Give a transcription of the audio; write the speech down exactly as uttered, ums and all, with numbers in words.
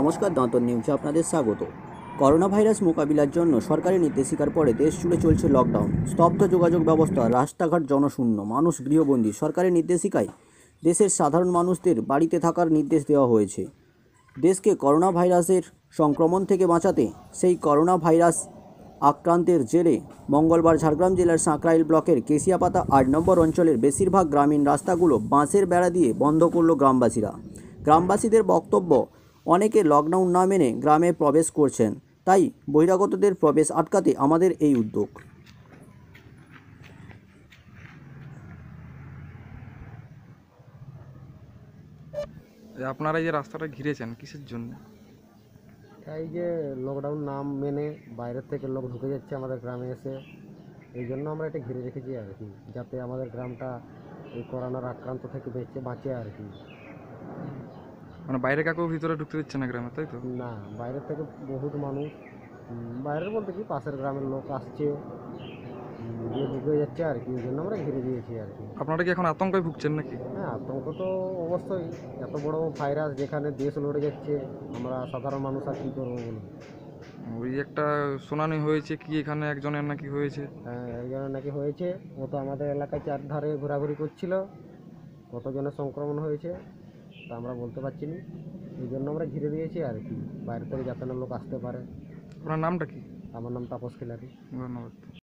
নমস্কার, দাঁতন নিউজে আপনাদের স্বাগত। করোনা ভাইরাস মোকাবিলার জন্য সরকারি নির্দেশিকার পরে দেশ জুড়ে চলছে লকডাউন। স্তব্ধ যোগাযোগ ব্যবস্থা, রাস্তাঘাট জনশূন্য, মানুষ গৃহবন্দী। সরকারি নির্দেশিকায় দেশের সাধারণ মানুষদের বাড়িতে থাকার নির্দেশ দেওয়া হয়েছে। দেশকে করোনা ভাইরাসের সংক্রমণ থেকে বাঁচাতে সেই করোনা ভাইরাস আক্রান্তের জেরে মঙ্গলবার ঝাড়গ্রাম জেলার সাঁকরাইল ব্লকের কেশিয়াপাতা আট নম্বর অঞ্চলের বেশিরভাগ গ্রামীণ রাস্তাগুলো বাঁশের বেড়া দিয়ে বন্ধ করল গ্রামবাসীরা। গ্রামবাসীদের বক্তব্য, অনেকে লকডাউন না মেনে গ্রামে প্রবেশ করছেন, তাই বহিরাগতদের প্রবেশ আটকাতে আমাদের এই উদ্যোগ। আপনারা এই যে রাস্তাটা ঘিরেছেন কিসের জন্য? এই যে লকডাউন নাম মেনে বাইরের থেকে লোক ঢুকে যাচ্ছে আমাদের গ্রামে এসে, এই জন্য আমরা এটা ঘিরে রেখেছি আর কি, যাতে আমাদের গ্রামটা এই করোনার আক্রান্ত থেকে বেঁচে বাঁচে আর কি। মানে বাইরে কাকেও ভিতরে ঢুকতে দিচ্ছে না গ্রামে, তাই তো? না, বাইরের থেকে বহুত মানুষ, উম, বাইরের বলতে কি পাশের গ্রামের লোক আসছে, উম, দিয়ে ঢুকে যাচ্ছে আর কি, এই জন্য আমরা ঘিরে দিয়েছি আর কি। আপনারা কি এখন আতঙ্কে ভুগছেন নাকি? হ্যাঁ, আতঙ্ক তো অবশ্যই, এত বড় ভাইরাস যেখানে দেশ লড়ে যাচ্ছে, আমরা সাধারণ মানুষ আর কী করবো বলুন। ওই একটা শুনানি হয়েছে কি এখানে একজনের নাকি হয়েছে। হ্যাঁ, একজনের নাকি হয়েছে, ও তো আমাদের এলাকায় চারধারে ঘোরাঘুরি করছিল, কতজনের সংক্রমণ হয়েছে তা আমরা বলতে পারছি না, এই জন্য আমরা ঘিরে দিয়েছি আর কি, বাইরে থেকে যাতে না লোক আসতে পারে। আপনার নামটা কি? আমার নাম তাপস খিলারি। ধন্যবাদ।